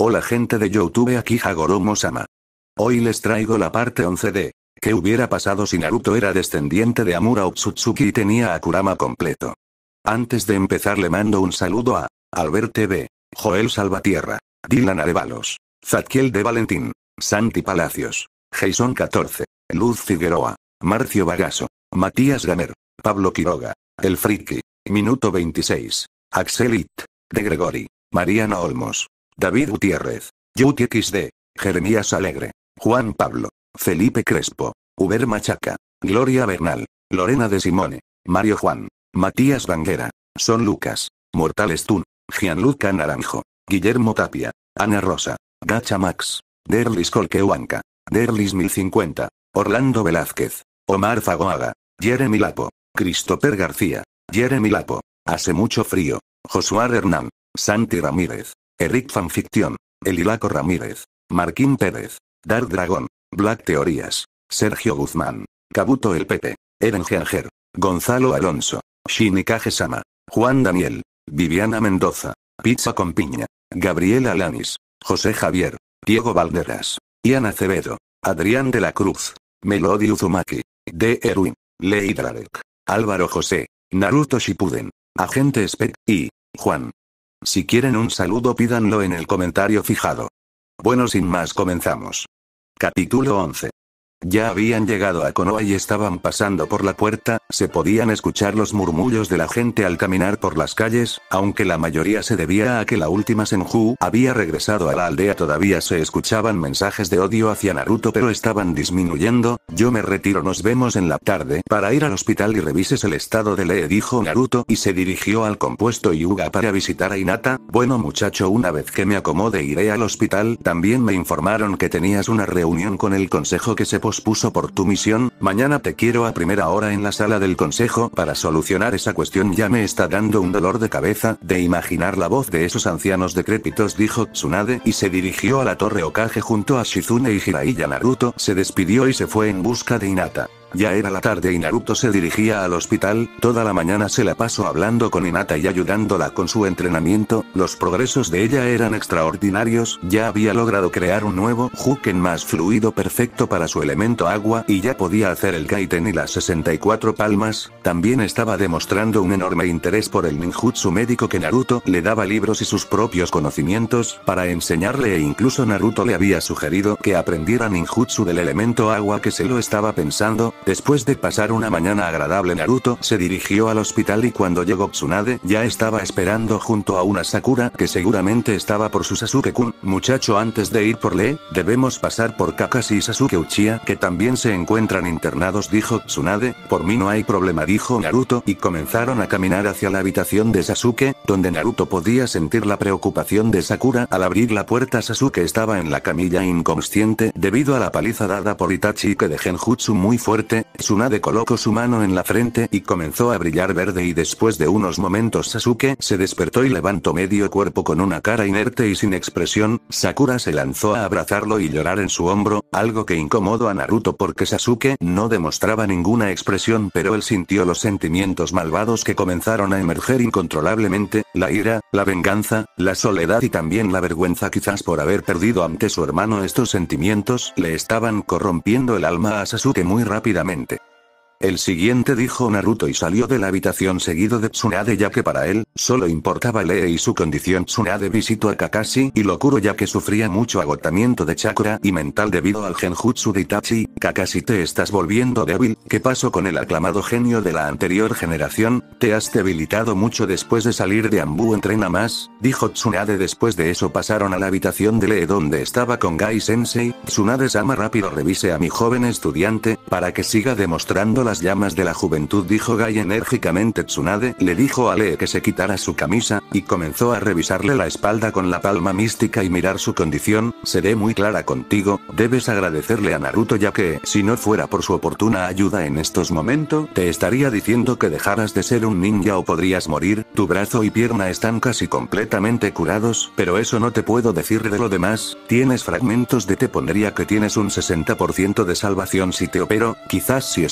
Hola gente de YouTube, aquí Hagoromo-sama. Hoy les traigo la parte 11 de ¿qué hubiera pasado si Naruto era descendiente de Amura Otsutsuki y tenía a Kurama completo? Antes de empezar le mando un saludo a Albert TV, Joel Salvatierra, Dylan Arevalos, Zadkiel de Valentín, Santi Palacios, Jason 14, Luz Figueroa, Marcio Bagaso, Matías Gamer, Pablo Quiroga, El Friki, Minuto 26, Axel It, De Gregory, Mariano Olmos, David Gutiérrez, Yuti XD, Jeremías Alegre, Juan Pablo, Felipe Crespo, Uber Machaca, Gloria Bernal, Lorena de Simone, Mario Juan, Matías Banguera, Son Lucas, Mortal Stun, Gianluca Naranjo, Guillermo Tapia, Ana Rosa, Gacha Max, Derlis Colquehuanca, Derlis 1050, Orlando Velázquez, Omar Fagoaga, Jeremy Lapo, Christopher García, Jeremy Lapo, Hace Mucho Frío, Josuar Hernán, Santi Ramírez, Eric Fanfiction, Elilaco Ramírez, Marquín Pérez, Dark Dragon, Black Teorías, Sergio Guzmán, Kabuto el Pepe, Eren Geanger, Gonzalo Alonso, Shinikaje Sama, Juan Daniel, Viviana Mendoza, Pizza con Piña, Gabriela Alanis, José Javier, Diego Valderas, Ian Acevedo, Adrián de la Cruz, Melody Uzumaki, D. Erwin, Ley Drarek, Álvaro José, Naruto Shippuden, Agente Spec, y Juan. Si quieren un saludo pídanlo en el comentario fijado. Bueno, sin más comenzamos. Capítulo 11. Ya habían llegado a Konoha y estaban pasando por la puerta, se podían escuchar los murmullos de la gente al caminar por las calles, aunque la mayoría se debía a que la última Senju había regresado a la aldea. Todavía se escuchaban mensajes de odio hacia Naruto, pero estaban disminuyendo. Yo me retiro, nos vemos en la tarde para ir al hospital y revises el estado de Lee, dijo Naruto y se dirigió al compuesto Hyuga para visitar a Hinata. Bueno muchacho, una vez que me acomode iré al hospital. También me informaron que tenías una reunión con el consejo que se pospuso por tu misión. Mañana te quiero a primera hora en la sala del consejo para solucionar esa cuestión. Ya me está dando un dolor de cabeza de imaginar la voz de esos ancianos decrépitos, dijo Tsunade y se dirigió a la torre Hokage junto a Shizune y Jiraiya. Naruto se despidió y se fue en busca de Hinata. Ya era la tarde y Naruto se dirigía al hospital. Toda la mañana se la pasó hablando con Hinata y ayudándola con su entrenamiento. Los progresos de ella eran extraordinarios. Ya había logrado crear un nuevo Huken más fluido perfecto para su elemento agua y ya podía hacer el Kaiten y las 64 palmas. También estaba demostrando un enorme interés por el ninjutsu médico que Naruto le daba libros y sus propios conocimientos para enseñarle, e incluso Naruto le había sugerido que aprendiera ninjutsu del elemento agua, que se lo estaba pensando. Después de pasar una mañana agradable, Naruto se dirigió al hospital y cuando llegó Tsunade ya estaba esperando junto a una Sakura que seguramente estaba por su Sasuke-kun. Muchacho, antes de ir por Lee, debemos pasar por Kakashi y Sasuke Uchiha, que también se encuentran internados, dijo Tsunade. Por mí no hay problema, dijo Naruto y comenzaron a caminar hacia la habitación de Sasuke, donde Naruto podía sentir la preocupación de Sakura. Al abrir la puerta, Sasuke estaba en la camilla inconsciente debido a la paliza dada por Itachi, que de genjutsu muy fuerte. Tsunade colocó su mano en la frente y comenzó a brillar verde, y después de unos momentos Sasuke se despertó y levantó medio cuerpo con una cara inerte y sin expresión. Sakura se lanzó a abrazarlo y llorar en su hombro, algo que incomodó a Naruto porque Sasuke no demostraba ninguna expresión, pero él sintió los sentimientos malvados que comenzaron a emerger incontrolablemente, la ira, la venganza, la soledad y también la vergüenza, quizás por haber perdido ante su hermano. Estos sentimientos le estaban corrompiendo el alma a Sasuke muy rápidamente. El siguiente, dijo Naruto y salió de la habitación seguido de Tsunade, ya que para él solo importaba Lee y su condición. Tsunade visitó a Kakashi y lo curó ya que sufría mucho agotamiento de chakra y mental debido al genjutsu de Itachi. Kakashi, te estás volviendo débil. ¿Qué pasó con el aclamado genio de la anterior generación? Te has debilitado mucho después de salir de Anbu. Entrena más, dijo Tsunade. Después de eso pasaron a la habitación de Lee donde estaba con Gai Sensei. Tsunade-sama, rápido revise a mi joven estudiante para que siga demostrando las llamas de la juventud, dijo Gai enérgicamente. Tsunade le dijo a Lee que se quitara su camisa y comenzó a revisarle la espalda con la palma mística y mirar su condición. Seré muy clara contigo, debes agradecerle a Naruto, ya que si no fuera por su oportuna ayuda en estos momentos te estaría diciendo que dejaras de ser un ninja o podrías morir. Tu brazo y pierna están casi completamente curados, pero eso no te puedo decir de lo demás. Tienes fragmentos de te pondría que tienes un 60% de salvación si te opero. Quizás si estudio más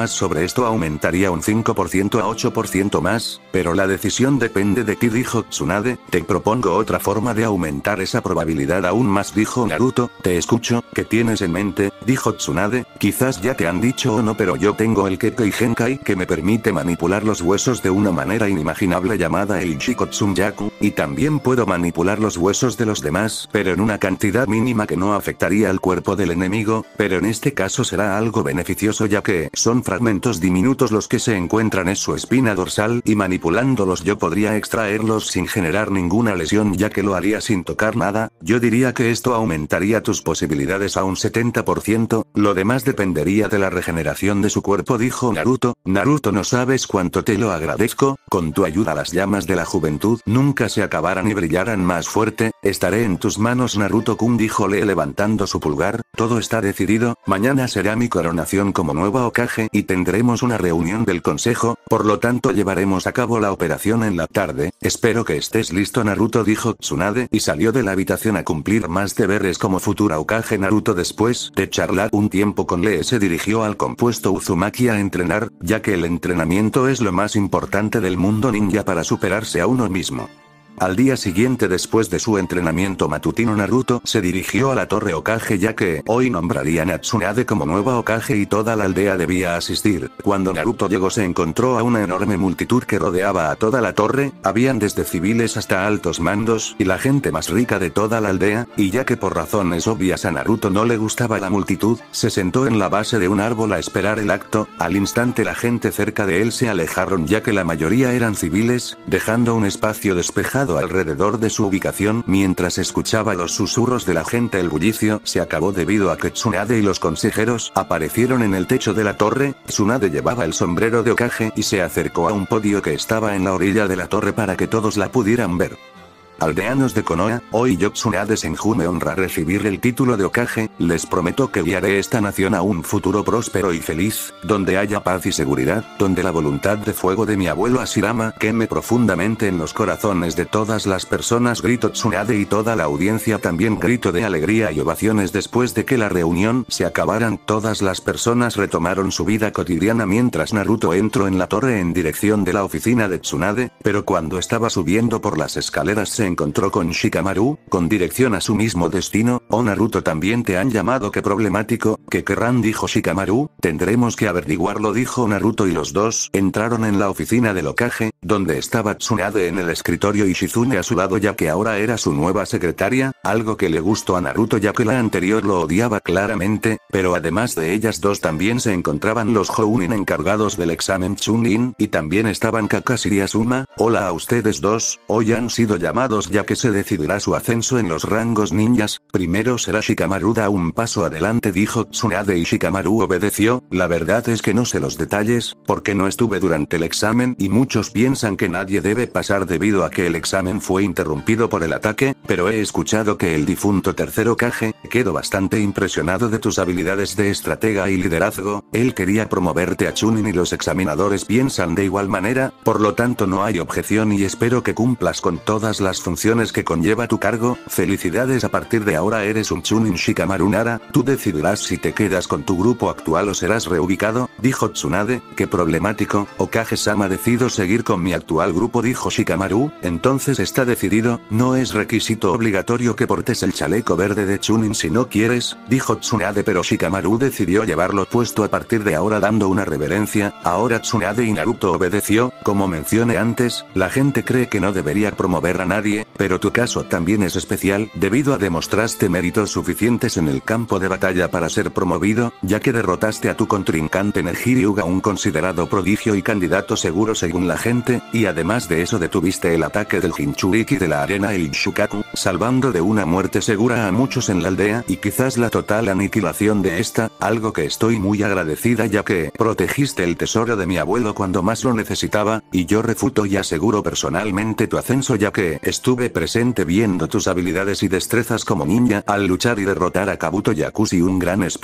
más sobre esto aumentaría un 5% a 8% más, pero la decisión depende de ti, dijo Tsunade. Te propongo otra forma de aumentar esa probabilidad aún más, dijo Naruto. Te escucho, ¿qué tienes en mente? Dijo Tsunade. Quizás ya te han dicho o no, pero yo tengo el Kekkei Genkai que me permite manipular los huesos de una manera inimaginable llamada el Jikotsunyaku, y también puedo manipular los huesos de los demás, pero en una cantidad mínima que no afectaría al cuerpo del enemigo, pero en este caso será algo beneficioso ya que son fragmentos diminutos los que se encuentran en su espina dorsal y manipulándolos yo podría extraerlos sin generar ninguna lesión ya que lo haría sin tocar nada. Yo diría que esto aumentaría tus posibilidades a un 70%, lo demás dependería de la regeneración de su cuerpo, dijo Naruto. Naruto, no sabes cuánto te lo agradezco, con tu ayuda las llamas de la juventud nunca se acabarán y brillarán más fuerte, estaré en tus manos Naruto-kun, dijo Lee levantando su pulgar. Todo está decidido, mañana será mi coronación como nueva Hokage y tendremos una reunión del consejo, por lo tanto llevaremos a cabo la operación en la tarde, espero que estés listo Naruto, dijo Tsunade y salió de la habitación a cumplir más deberes como futura Hokage. Naruto, después de charlar un tiempo con Lee, se dirigió al compuesto Uzumaki a entrenar, ya que el entrenamiento es lo más importante del mundo ninja para superarse a uno mismo. Al día siguiente, después de su entrenamiento matutino, Naruto se dirigió a la Torre Hokage ya que hoy nombrarían a Tsunade como nueva Hokage y toda la aldea debía asistir. Cuando Naruto llegó se encontró a una enorme multitud que rodeaba a toda la torre, habían desde civiles hasta altos mandos y la gente más rica de toda la aldea, y ya que por razones obvias a Naruto no le gustaba la multitud, se sentó en la base de un árbol a esperar el acto. Al instante la gente cerca de él se alejaron ya que la mayoría eran civiles, dejando un espacio despejado alrededor de su ubicación. Mientras escuchaba los susurros de la gente, el bullicio se acabó debido a que Tsunade y los consejeros aparecieron en el techo de la torre. Tsunade llevaba el sombrero de Hokage y se acercó a un podio que estaba en la orilla de la torre para que todos la pudieran ver. Aldeanos de Konoha, hoy yo Tsunade Senju me honra recibir el título de Hokage, les prometo que guiaré esta nación a un futuro próspero y feliz, donde haya paz y seguridad, donde la voluntad de fuego de mi abuelo Hashirama queme profundamente en los corazones de todas las personas, gritó Tsunade y toda la audiencia también gritó de alegría y ovaciones. Después de que la reunión se acabaran, todas las personas retomaron su vida cotidiana mientras Naruto entró en la torre en dirección de la oficina de Tsunade, pero cuando estaba subiendo por las escaleras se encontró con Shikamaru, con dirección a su mismo destino. Oh Naruto, también te han llamado, qué problemático, ¿qué querrán? Dijo Shikamaru. Tendremos que averiguarlo, dijo Naruto, y los dos entraron en la oficina del Hokage, donde estaba Tsunade en el escritorio y Shizune a su lado ya que ahora era su nueva secretaria, algo que le gustó a Naruto ya que la anterior lo odiaba claramente, pero además de ellas dos también se encontraban los Jounin encargados del examen Chunin, y también estaban Kakashi y Asuma. Hola a ustedes dos, hoy han sido llamados ya que se decidirá su ascenso en los rangos ninjas, primero será Shikamaru. Da un paso adelante, dijo Tsunade y Shikamaru obedeció. La verdad es que no sé los detalles, porque no estuve durante el examen y muchos piensan que nadie debe pasar debido a que el examen fue interrumpido por el ataque, pero he escuchado que el difunto tercer Hokage quedó bastante impresionado de tus habilidades de estratega y liderazgo, él quería promoverte a Chunin y los examinadores piensan de igual manera, por lo tanto no hay objeción y espero que cumplas con todas las funciones que conlleva tu cargo. Felicidades, a partir de ahora eres un Chunin. Shikamaru Nara, tú decidirás si te quedas con tu grupo actual o serás reubicado, dijo Tsunade. Qué problemático, Hokage-sama, decido seguir con mi actual grupo, dijo Shikamaru. Entonces está decidido, no es requisito obligatorio que portes el chaleco verde de Chunin si no quieres, dijo Tsunade, pero Shikamaru decidió llevarlo puesto a partir de ahora dando una reverencia. Ahora Tsunade y Naruto obedeció. Como mencioné antes, la gente cree que no debería promover a nadie, pero tu caso también es especial, debido a demostraste méritos suficientes en el campo de batalla para ser promovido, ya que derrotaste a tu contrincante Neji-Hyuga, un considerado prodigio y candidato seguro según la gente, y además de eso detuviste el ataque del Jinchuriki de la arena el Shukaku, salvando de una muerte segura a muchos en la aldea y quizás la total aniquilación de esta, algo que estoy muy agradecida ya que protegiste el tesoro de mi abuelo cuando más lo necesitaba, y yo refuto y aseguro personalmente tu ascenso ya que estuve presente viendo tus habilidades y destrezas como ninja al luchar y derrotar a Kabuto Yakushi, un gran espía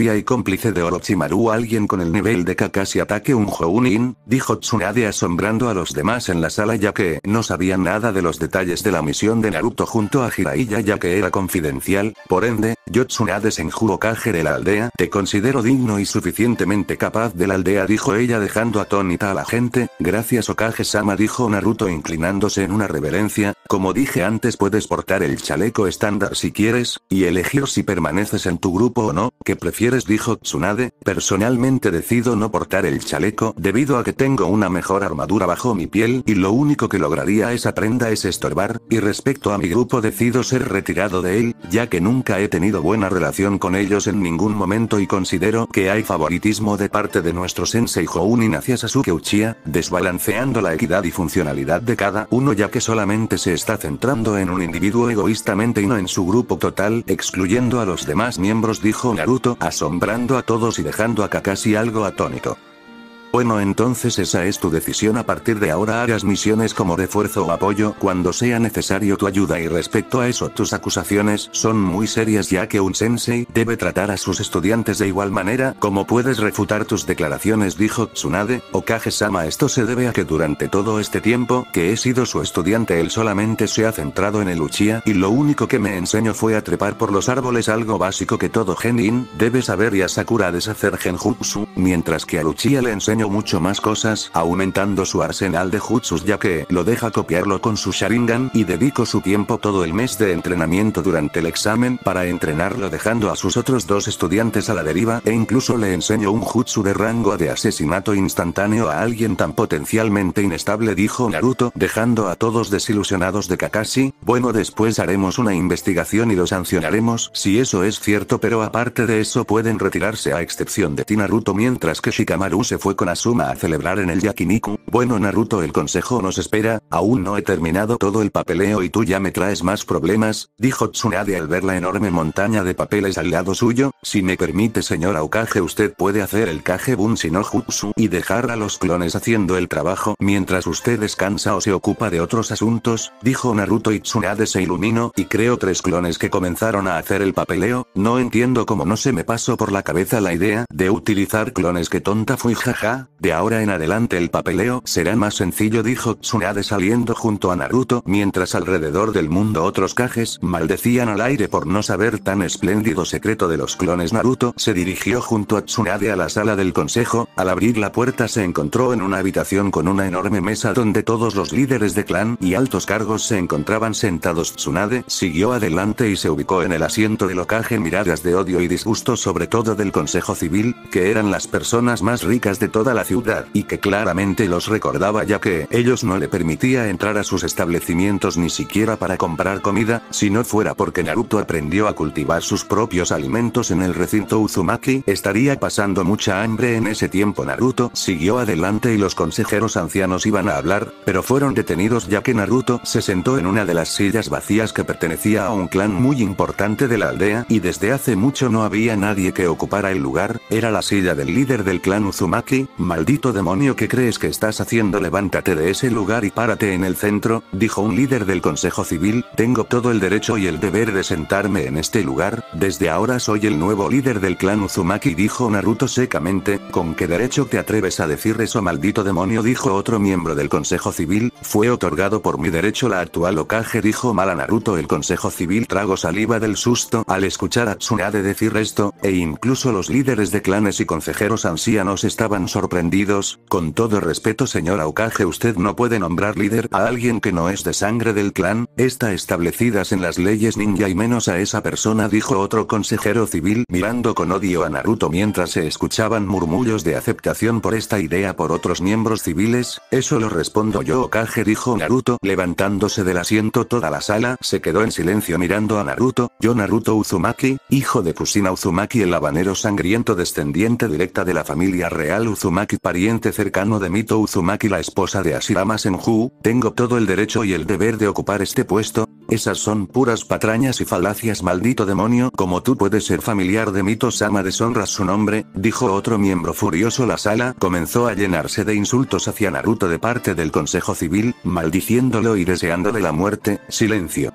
espía y cómplice de Orochimaru. Alguien con el nivel de Kakashi ataque un Jounin, dijo Tsunade asombrando a los demás en la sala ya que no sabían nada de los detalles de la misión de Naruto junto a Jiraiya ya que era confidencial. Por ende, yo Tsunade Senju Hokage de la aldea, te considero digno y suficientemente capaz de la aldea, dijo ella dejando atónita a la gente. Gracias Hokage-sama, dijo Naruto inclinándose en una reverencia. Como dije antes, puedes portar el chaleco estándar si quieres, y elegir si permaneces en tu grupo o no. ¿Qué prefieres?, dijo Tsunade. Personalmente decido no portar el chaleco debido a que tengo una mejor armadura bajo mi piel y lo único que lograría esa prenda es estorbar, y respecto a mi grupo decido ser retirado de él, ya que nunca he tenido buena relación con ellos en ningún momento y considero que hay favoritismo de parte de nuestro sensei Jounin hacia Sasuke Uchiha, desbalanceando la equidad y funcionalidad de cada uno ya que solamente se está centrando en un individuo egoístamente y no en su grupo total, excluyendo a los demás miembros, dijo Naruto asombrando a todos y dejando a Kakashi algo atónito. Bueno, entonces esa es tu decisión. A partir de ahora hagas misiones como refuerzo o apoyo cuando sea necesario tu ayuda, y respecto a eso tus acusaciones son muy serias ya que un sensei debe tratar a sus estudiantes de igual manera. ¿Cómo puedes refutar tus declaraciones?, dijo Tsunade. Hokage-sama, esto se debe a que durante todo este tiempo que he sido su estudiante él solamente se ha centrado en el Uchiha y lo único que me enseñó fue a trepar por los árboles, algo básico que todo genin debe saber, y a Sakura a deshacer genjutsu, mientras que al Uchiha le enseñó mucho más cosas, aumentando su arsenal de jutsus ya que lo deja copiarlo con su Sharingan, y dedicó su tiempo todo el mes de entrenamiento durante el examen para entrenarlo, dejando a sus otros dos estudiantes a la deriva, e incluso le enseñó un jutsu de rango de asesinato instantáneo a alguien tan potencialmente inestable, dijo Naruto dejando a todos desilusionados de Kakashi. Bueno, después haremos una investigación y lo sancionaremos si eso es cierto, pero aparte de eso pueden retirarse a excepción de ti, Naruto, mientras que Shikamaru se fue con Asuma a celebrar en el Yakiniku. Bueno, Naruto, el consejo nos espera, aún no he terminado todo el papeleo y tú ya me traes más problemas, dijo Tsunade al ver la enorme montaña de papeles al lado suyo. Si me permite, señora Hokage, usted puede hacer el Kagebunshi no Jutsu y dejar a los clones haciendo el trabajo mientras usted descansa o se ocupa de otros asuntos, dijo Naruto, y Tsunade se iluminó y creó 3 clones que comenzaron a hacer el papeleo. No entiendo cómo no se me pasó por la cabeza la idea de utilizar clones, que tonta fui, jaja. De ahora en adelante el papeleo será más sencillo, dijo Tsunade saliendo junto a Naruto, mientras alrededor del mundo otros Kages maldecían al aire por no saber tan espléndido secreto de los clones. Naruto se dirigió junto a Tsunade a la sala del consejo. Al abrir la puerta se encontró en una habitación con una enorme mesa donde todos los líderes de clan y altos cargos se encontraban sentados. Tsunade siguió adelante y se ubicó en el asiento del Hokage. Miradas de odio y disgusto, sobre todo del consejo civil, que eran las personas más ricas de toda la ciudad, y que claramente los recordaba ya que ellos no le permitía entrar a sus establecimientos ni siquiera para comprar comida, si no fuera porque Naruto aprendió a cultivar sus propios alimentos en el recinto Uzumaki, estaría pasando mucha hambre en ese tiempo. Naruto siguió adelante y los consejeros ancianos iban a hablar, pero fueron detenidos ya que Naruto se sentó en una de las sillas vacías que pertenecía a un clan muy importante de la aldea, y desde hace mucho no había nadie que ocupara el lugar. Era la silla del líder del clan Uzumaki. Maldito demonio, ¿qué crees que estás haciendo? Levántate de ese lugar y párate en el centro, dijo un líder del consejo civil. Tengo todo el derecho y el deber de sentarme en este lugar, desde ahora soy el nuevo líder del clan Uzumaki, dijo Naruto secamente. ¿Con qué derecho te atreves a decir eso, maldito demonio?, dijo otro miembro del consejo civil. Fue otorgado por mi derecho la actual Hokage, dijo mal a Naruto. El consejo civil tragó saliva del susto al escuchar a Tsunade decir esto, e incluso los líderes de clanes y consejeros ancianos estaban sorprendidos. Con todo respeto, señora Hokage, usted no puede nombrar líder a alguien que no es de sangre del clan, está establecidas en las leyes ninja, y menos a esa persona, dijo otro consejero civil mirando con odio a Naruto mientras se escuchaban murmullos de aceptación por esta idea por otros miembros civiles. Eso lo respondo yo, Hokage, dijo Naruto levantándose del asiento. Toda la sala se quedó en silencio mirando a Naruto. Yo, Naruto Uzumaki, hijo de Kushina Uzumaki, el habanero sangriento, descendiente directa de la familia real Uzumaki, pariente cercano de Mito Uzumaki, la esposa de Hashirama Senju, tengo todo el derecho y el deber de ocupar este puesto. Esas son puras patrañas y falacias, maldito demonio. ¿Cómo tú puedes ser familiar de Mito-sama? Deshonras su nombre, dijo otro miembro furioso. La sala comenzó a llenarse de insultos hacia Naruto de parte del consejo civil, maldiciéndolo y deseándole la muerte. Silencio.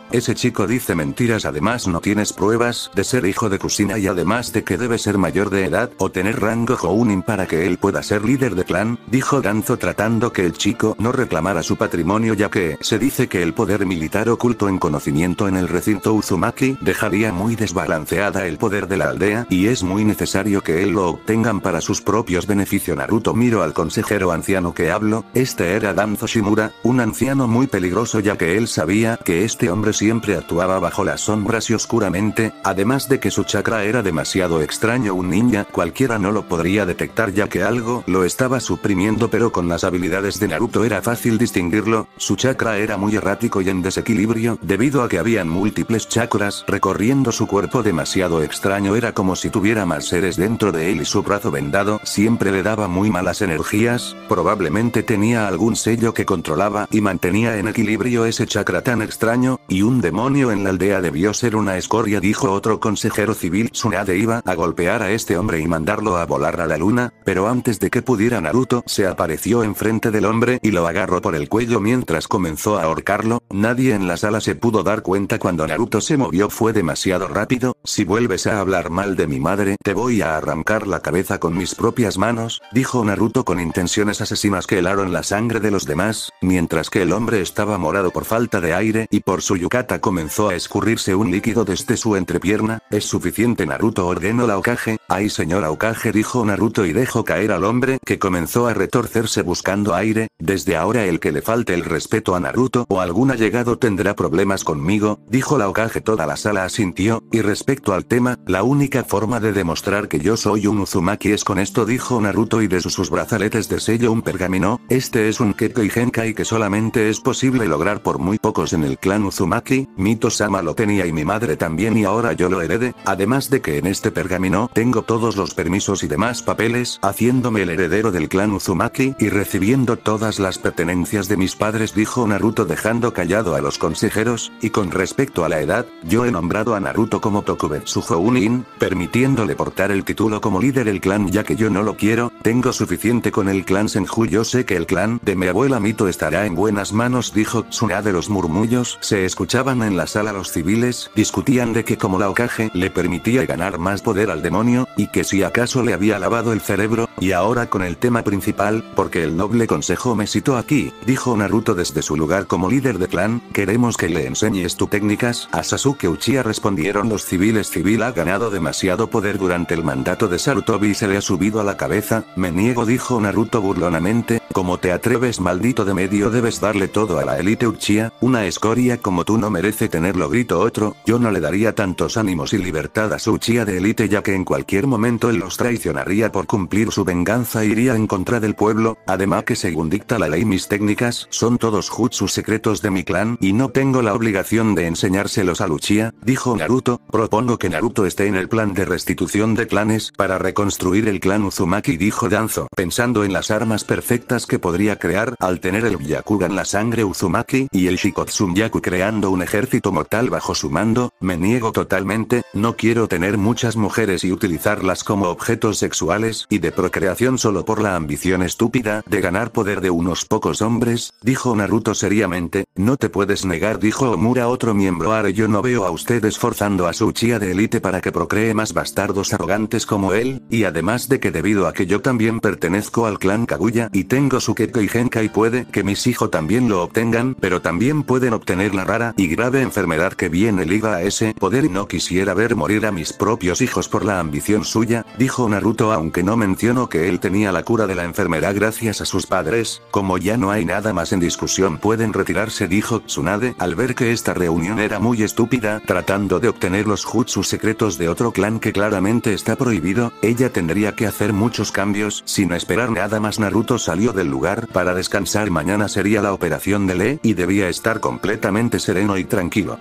ese chico dice mentiras, además no tienes pruebas de ser hijo de Kushina y además de que debe ser mayor de edad o tener rango Jounin para que él pueda ser líder de clan, dijo Danzo tratando que el chico no reclamara su patrimonio, ya que se dice que el poder militar oculto en conocimiento en el recinto Uzumaki dejaría muy desbalanceada el poder de la aldea y es muy necesario que él lo obtengan para sus propios beneficios. Naruto miró al consejero anciano que habló, este era Danzo Shimura, un anciano muy peligroso ya que él sabía que este hombre siempre actuaba bajo las sombras y oscuramente, además de que su chakra era demasiado extraño, un ninja cualquiera no lo podría detectar ya que algo lo estaba suprimiendo, pero con las habilidades de Naruto era fácil distinguirlo, su chakra era muy errático y en desequilibrio debido a que habían múltiples chakras recorriendo su cuerpo demasiado extraño, era como si tuviera más seres dentro de él y su brazo vendado siempre le daba muy malas energías, probablemente tenía algún sello que controlaba y mantenía en equilibrio ese chakra tan extraño, y un demonio en la aldea debió ser una escoria, dijo otro consejero civil. Tsunade iba a golpear a este hombre y mandarlo a volar a la luna, pero antes de que pudiera Naruto se apareció enfrente del hombre y lo agarró por el cuello mientras comenzó a ahorcarlo. Nadie en la sala se pudo dar cuenta cuando Naruto se movió, fue demasiado rápido. Si vuelves a hablar mal de mi madre te voy a arrancar la cabeza con mis propias manos, dijo Naruto con intenciones asesinas que helaron la sangre de los demás, mientras que el hombre estaba morado por falta de aire y por su yukata comenzó a escurrirse un líquido desde su entrepierna. Es suficiente, Naruto, ordenó la Hokage. Ay, señora Hokage, dijo Naruto y dejó caer al hombre que comenzó a retorcerse buscando aire. Desde ahora el que le falte el respeto a Naruto o algún allegado tendrá problemas conmigo, dijo la Hokage. Toda la sala asintió, y respecto al tema, la única forma de demostrar que yo soy un Uzumaki es con esto, dijo Naruto, y de sus brazaletes de sello un pergamino. Este es un Kekkei Genkai que solamente es posible lograr por muy pocos en el clan Uzumaki. Mito-sama lo tenía y mi madre también y ahora yo lo heredé, además de que en este pergamino tengo todos los permisos y demás papeles, haciéndome el heredero del clan Uzumaki y recibiendo todas las pertenencias de mis padres, dijo Naruto dejando callado a los consejeros. Y con respecto a la edad, yo he nombrado a Naruto como Tokubetsu Jounin, permitiéndole portar el título como líder del clan ya que yo no lo quiero, tengo suficiente con el clan Senju, yo sé que el clan de mi abuela Mito estará en buenas manos, dijo Tsunade. Los murmullos se escuchaban en la sala, los civiles discutían de que como la Hokage le permitía ganar más poder al demonio, y que si acaso le había lavado el cerebro, y ahora con el tema principal, porque el noble consejo me citó aquí, dijo Naruto desde su lugar como líder de clan, queremos que le enseñes tus técnicas a Sasuke Uchiha, respondieron los civiles. Civil ha ganado demasiado poder durante el mandato de Sarutobi y se le ha subido a la cabeza, me niego, dijo Naruto burlonamente, ¿cómo te atreves, maldito de medio? Debes darle todo a la élite Uchiha, una escoria como tú no merece tenerlo, gritó otro, yo no le daría tantos ánimos y libertad a su Uchiha de élite ya que en cualquier momento él los traicionaría por cumplir su venganza e iría en contra del pueblo, además que según dicta la ley mis técnicas son todos jutsus secretos de mi clan y no tengo la obligación de enseñárselos al Uchiha, dijo Naruto. Propongo que Naruto esté en el plan de restitución de clanes para reconstruir el clan Uzumaki, dijo Danzo, pensando en las armas perfectas que podría crear al tener el Byakugan, la sangre Uzumaki y el Shikotsunyaku, creando un ejército mortal bajo su mando. Me niego totalmente, no quiero tener muchas mujeres y utilizarlas como objetos sexuales y de procreación solo por la ambición estúpida de ganar poder de unos pocos hombres, dijo Naruto seriamente. No te puedes negar, dijo Omura, otro miembro. Are, yo no veo a usted esforzando a su Uchiha de élite para que procree más bastardos arrogantes como él, y además de que debido a que yo también pertenezco al clan Kaguya y tengo su Kekkei Genkai puede que mis hijos también lo obtengan, pero también pueden obtener la rara y grave enfermedad que viene ligada a ese poder y no quisiera ver morir a mis propios hijos por la ambición suya, dijo Naruto, aunque no mencionó que él tenía la cura de la enfermedad gracias a sus padres. Como ya no hay nada más en discusión pueden retirarse, dijo Tsunade al ver que esta reunión era muy estúpida, tratando de obtener los jutsus secretos de otro clan que claramente está prohibido. Ella tendría que hacer muchos cambios. Sin esperar nada más Naruto salió del lugar para descansar. Mañana sería la operación de Lee y debía estar completamente sereno y tranquilo.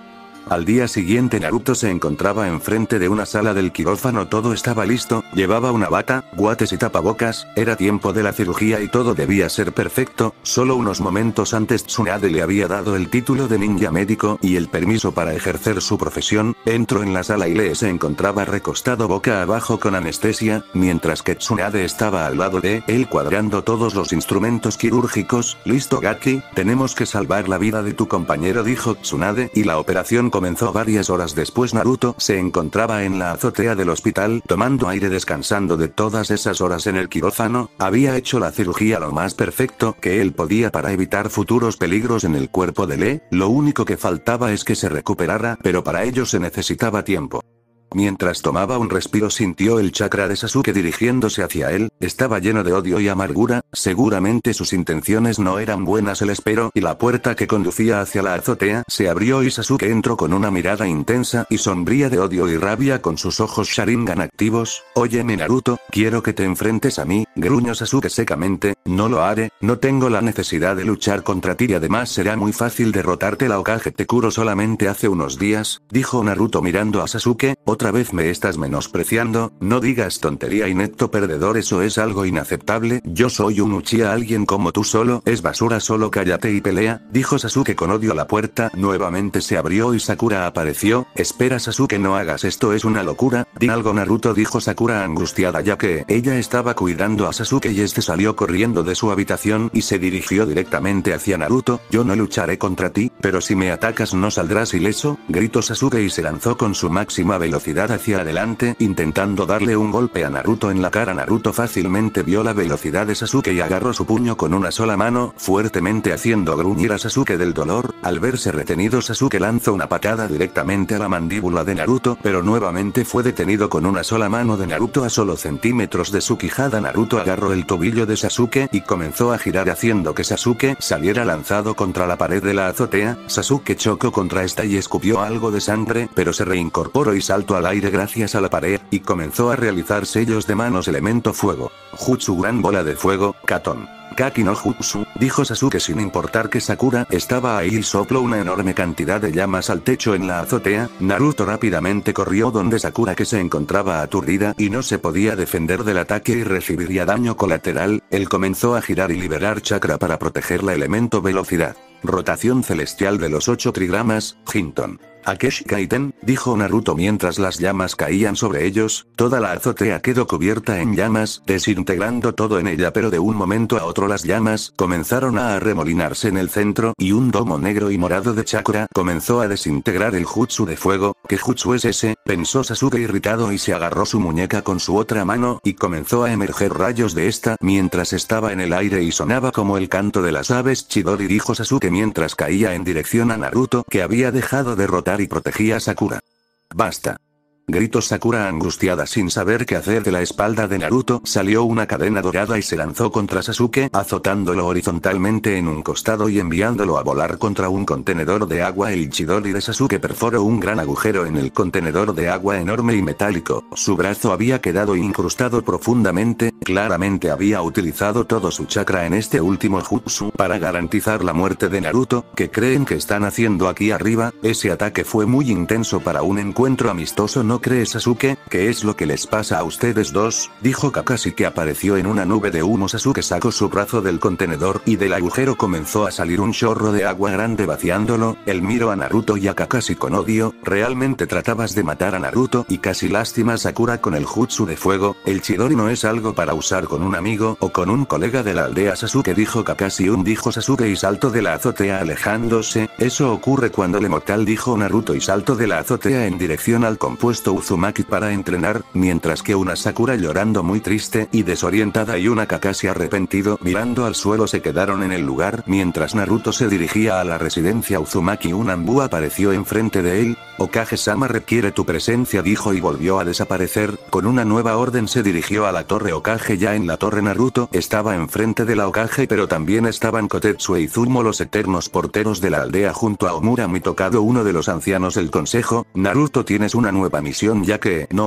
Al día siguiente Naruto se encontraba enfrente de una sala del quirófano, todo estaba listo, llevaba una bata, guantes y tapabocas, era tiempo de la cirugía y todo debía ser perfecto, solo unos momentos antes Tsunade le había dado el título de ninja médico y el permiso para ejercer su profesión. Entró en la sala y Lee se encontraba recostado boca abajo con anestesia, mientras que Tsunade estaba al lado de él cuadrando todos los instrumentos quirúrgicos. Listo Gaki, tenemos que salvar la vida de tu compañero, dijo Tsunade, y la operación comenzó varias horas después. Naruto se encontraba en la azotea del hospital, tomando aire, descansando de todas esas horas en el quirófano. Había hecho la cirugía lo más perfecto que él podía para evitar futuros peligros en el cuerpo de Lee, lo único que faltaba es que se recuperara, pero para ello se necesitaba tiempo. Mientras tomaba un respiro sintió el chakra de Sasuke dirigiéndose hacia él, estaba lleno de odio y amargura, seguramente sus intenciones no eran buenas. Él esperó y la puerta que conducía hacia la azotea se abrió y Sasuke entró con una mirada intensa y sombría de odio y rabia con sus ojos Sharingan activos. Óyeme Naruto, quiero que te enfrentes a mí, gruñó Sasuke secamente, no lo haré, no tengo la necesidad de luchar contra ti y además será muy fácil derrotarte. La Hokage te curó solamente hace unos días, dijo Naruto mirando a Sasuke. Otra vez me estás menospreciando, no digas tontería inepto perdedor, eso es algo inaceptable, yo soy un Uchiha, alguien como tú solo es basura, solo cállate y pelea, dijo Sasuke con odio. La puerta nuevamente se abrió y Sakura apareció. Espera Sasuke, no hagas esto, es una locura, di algo Naruto, dijo Sakura angustiada ya que ella estaba cuidando a Sasuke y este salió corriendo de su habitación y se dirigió directamente hacia Naruto. Yo no lucharé contra ti, pero si me atacas no saldrás ileso, gritó Sasuke y se lanzó con su máxima velocidad hacia adelante, intentando darle un golpe a Naruto en la cara. Naruto fácilmente vio la velocidad de Sasuke y agarró su puño con una sola mano, fuertemente haciendo gruñir a Sasuke del dolor. Al verse retenido, Sasuke lanzó una patada directamente a la mandíbula de Naruto, pero nuevamente fue detenido con una sola mano de Naruto a solo centímetros de su quijada. Naruto agarró el tobillo de Sasuke y comenzó a girar haciendo que Sasuke saliera lanzado contra la pared de la azotea. Sasuke chocó contra esta y escupió algo de sangre, pero se reincorporó y saltó al aire gracias a la pared, y comenzó a realizar sellos de manos elemento fuego. Jutsu gran bola de fuego, Katon. Kaki no Jutsu, dijo Sasuke sin importar que Sakura estaba ahí y sopló una enorme cantidad de llamas al techo en la azotea. Naruto rápidamente corrió donde Sakura, que se encontraba aturdida y no se podía defender del ataque y recibiría daño colateral. Él comenzó a girar y liberar chakra para proteger la elemento velocidad. Rotación celestial de los 8 trigramas, Hinton. Akeshi Kaiten, dijo Naruto mientras las llamas caían sobre ellos. Toda la azotea quedó cubierta en llamas, desintegrando todo en ella, pero de un momento a otro las llamas comenzaron a arremolinarse en el centro y un domo negro y morado de chakra comenzó a desintegrar el jutsu de fuego. ¿Qué jutsu es ese?, pensó Sasuke irritado y se agarró su muñeca con su otra mano y comenzó a emerger rayos de esta mientras estaba en el aire y sonaba como el canto de las aves. Chidori, dijo Sasuke mientras caía en dirección a Naruto, que había dejado de rotar y protegía a Sakura. Basta. Gritó Sakura angustiada sin saber qué hacer. De la espalda de Naruto salió una cadena dorada y se lanzó contra Sasuke, azotándolo horizontalmente en un costado y enviándolo a volar contra un contenedor de agua. El Chidori de Sasuke perforó un gran agujero en el contenedor de agua enorme y metálico. Su brazo había quedado incrustado profundamente, claramente había utilizado todo su chakra en este último jutsu para garantizar la muerte de Naruto. ¿Qué creen que están haciendo aquí arriba? Ese ataque fue muy intenso para un encuentro amistoso, ¿no crees Sasuke? ¿Qué es lo que les pasa a ustedes dos?, dijo Kakashi, que apareció en una nube de humo. Sasuke sacó su brazo del contenedor y del agujero comenzó a salir un chorro de agua grande vaciándolo. Él miró a Naruto y a Kakashi con odio. ¿Realmente tratabas de matar a Naruto y casi lástima a Sakura con el jutsu de fuego? El Chidori no es algo para usar con un amigo o con un colega de la aldea Sasuke, dijo Kakashi. Dijo Sasuke y saltó de la azotea alejándose. Eso ocurre cuando le mortal, dijo Naruto y saltó de la azotea en dirección al compuesto Uzumaki para entrenar, mientras que una Sakura llorando muy triste y desorientada y una Kakashi arrepentido mirando al suelo se quedaron en el lugar. Mientras Naruto se dirigía a la residencia Uzumaki, un Anbu apareció enfrente de él. Hokage-sama requiere tu presencia, dijo y volvió a desaparecer. Con una nueva orden se dirigió a la torre Hokage. Ya en la torre Naruto estaba enfrente de la Hokage, pero también estaban Kotetsu e Izumo, los eternos porteros de la aldea, junto a Omura Mitokado, uno de los ancianos del consejo. Naruto, tienes una nueva misión, ya que no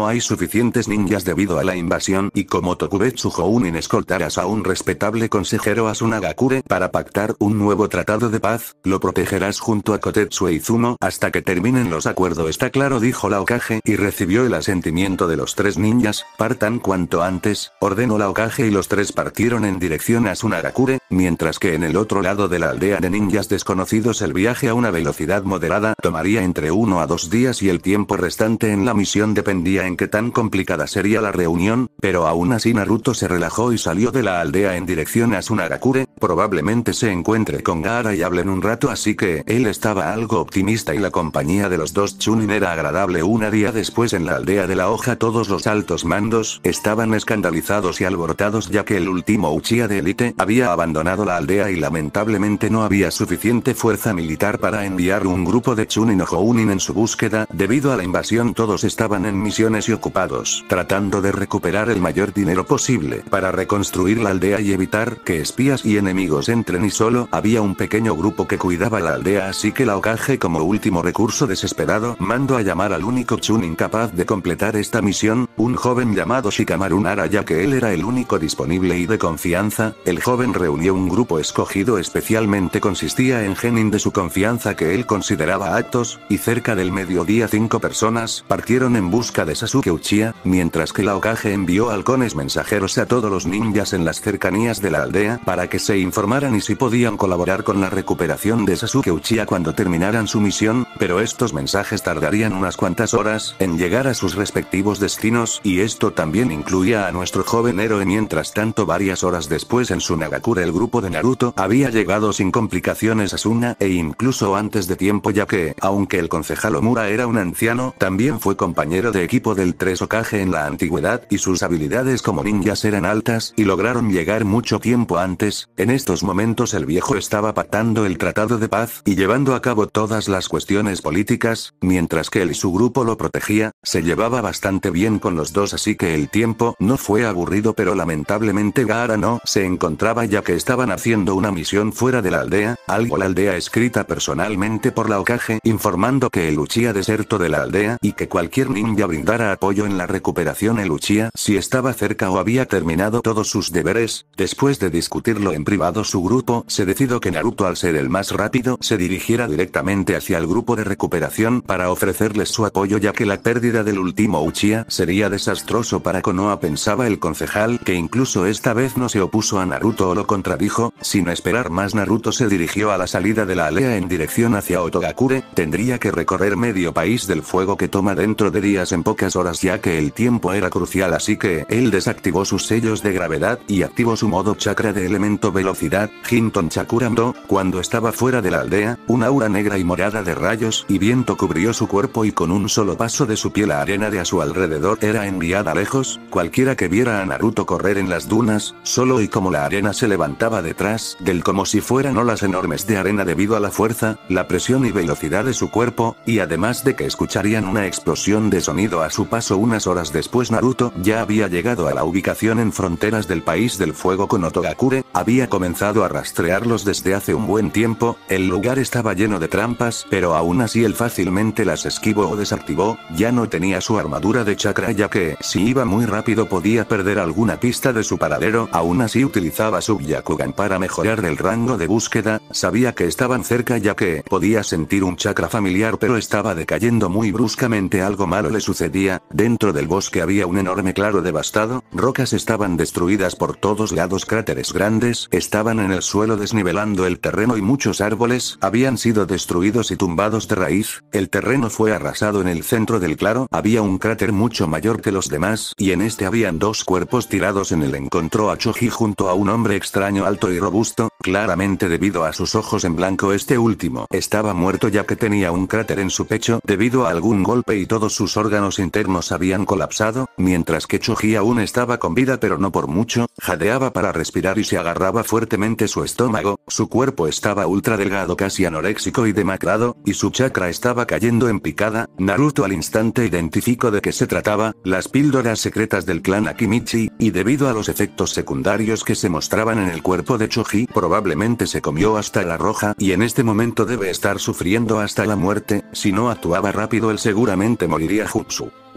no hay suficientes ninjas debido a la invasión y como Tokubetsu Jounin escoltarás a un respetable consejero Asunagakure para pactar un nuevo tratado de paz, lo protegerás junto a Kotetsu e Izumo hasta que terminen los acuerdos. Está claro, dijo la Hokage y recibió el asentimiento de los 3 ninjas. Partan cuanto antes, ordenó la Hokage y los 3 partieron en dirección a Asunagakure, mientras que en el otro lado de la aldea de ninjas desconocidos el viaje a una velocidad moderada tomaría entre 1 a 2 días y el tiempo restante en la misión dependía en qué tan complicada sería la reunión, pero aún así Naruto se relajó y salió de la aldea en dirección a Asunagakure. Probablemente se encuentre con Gaara y hablen un rato, así que él estaba algo optimista y la compañía de los 2 Chunin era agradable. Un día después en la aldea de la hoja todos los altos mandos estaban escandalizados y alborotados ya que el último Uchiha de élite había abandonado la aldea y lamentablemente no había suficiente fuerza militar para enviar un grupo de Chunin o Jounin en su búsqueda. Debido a la invasión todos estaban en misiones y ocupados tratando de recuperar el mayor dinero posible para reconstruir la aldea y evitar que espías y enemigos entren, y solo había un pequeño grupo que cuidaba la aldea, así que la Hokage como último recurso desesperado mandó a llamar al único Chunin capaz de completar esta misión, un joven llamado Shikamaru Nara, ya que él era el único disponible y de confianza. El joven reunió un grupo escogido especialmente, consistía en genin de su confianza que él consideraba aptos, y cerca del mediodía 5 personas partieron en busca de Sasuke Uchiha, mientras que la Hokage envió halcones mensajeros a todos los ninjas en las cercanías de la aldea para que se informaran y si podían colaborar con la recuperación de Sasuke Uchiha cuando terminaran su misión, pero estos mensajes tardarían unas cuantas horas en llegar a sus respectivos destinos, y esto también incluía a nuestro joven héroe. Mientras tanto, varias horas después en Sunagakure el grupo de Naruto había llegado sin complicaciones a Suna, e incluso antes de tiempo, ya que, aunque el concejal Omura era un anciano, también fue compañero de equipo del 3 Hokage en la antigüedad, y sus habilidades como ninjas eran altas, y lograron llegar mucho tiempo antes. En estos momentos el viejo estaba pactando el tratado de paz y llevando a cabo todas las cuestiones políticas, mientras que él y su grupo lo protegía. Se llevaba bastante bien con los dos, así que el tiempo no fue aburrido, pero lamentablemente Gaara no se encontraba ya que estaban haciendo una misión fuera de la aldea, algo la aldea escrita personalmente por la Hokage informando que el Uchiha desertó de la aldea y que cualquier ninja brindara apoyo en la recuperación. El Uchiha, si estaba cerca o había terminado todos sus deberes. Después de discutirlo en privado, su grupo se decidió que Naruto, al ser el más rápido, se dirigiera directamente hacia el grupo de recuperación para ofrecerles su apoyo, ya que la pérdida del último Uchiha sería desastroso para Konoha. Pensaba el concejal que incluso esta vez no se opuso a Naruto o lo contradijo. Sin esperar más, Naruto se dirigió a la salida de la aldea en dirección hacia Otogakure. Tendría que recorrer medio país del fuego que toma dentro de días en pocas horas, ya que el tiempo era crucial, así que él desactivó sus sellos de gravedad y activó su modo chakra de elemento velocidad, Hinton Chakurando. Cuando estaba fuera de la aldea, un aura negra y morada de rayos y viento cubrió su cuerpo y con un solo paso de su piel la arena de a su alrededor era enviada lejos. Cualquiera que viera a Naruto correr en las dunas, solo y como la arena se levantaba detrás del como si fueran olas enormes de arena debido a la fuerza, la presión y velocidad de su cuerpo, y además de que escucharían una explosión de sonido a su paso. Unas horas después Naruto ya había llegado a la ubicación en fronteras del país del fuego con Otogakure, había comenzado a rastrearlos desde hace un buen tiempo. El lugar estaba lleno de trampas, pero aún así él fácilmente las esquivó o desactivó. Ya no tenía su armadura de chakra, ya que, si iba muy rápido, podía perder alguna pista de su paradero. Aún así utilizaba su Byakugan para mejorar el rango de búsqueda. Sabía que estaban cerca ya que podía sentir un chakra familiar, pero estaba decayendo muy bruscamente. Algo malo le sucedía. Dentro del bosque había un enorme claro devastado, rocas estaban destruidas por todos lados, cráteres grandes estaban en el suelo desnivelando el terreno y muchos árboles habían sido destruidos y tumbados de raíz. El terreno fue arrasado. En el centro del claro había un cráter mucho mayor que los demás, y en este habían 2 cuerpos tirados. En él encontró a Choji junto a un hombre extraño alto y robusto, claramente debido a sus ojos en blanco. Este último estaba muerto ya que tenía un cráter en su pecho debido a algún golpe y todos sus órganos internos habían colapsado, mientras que Choji aún estaba con vida pero no por mucho, jadeaba para respirar y se agarraba fuertemente su estómago. Su cuerpo estaba ultra delgado, casi anoréxico y demacrado, y su chakra estaba cayendo en picada. Naruto al instante identificó de qué se trataba, las píldoras secretas del clan Akimichi, y debido a los efectos secundarios que se mostraban en el cuerpo de Choji, probablemente se comió hasta la roja, y en este momento debe estar sufriendo hasta la muerte. Si no actuaba rápido él seguramente moriría jutsu.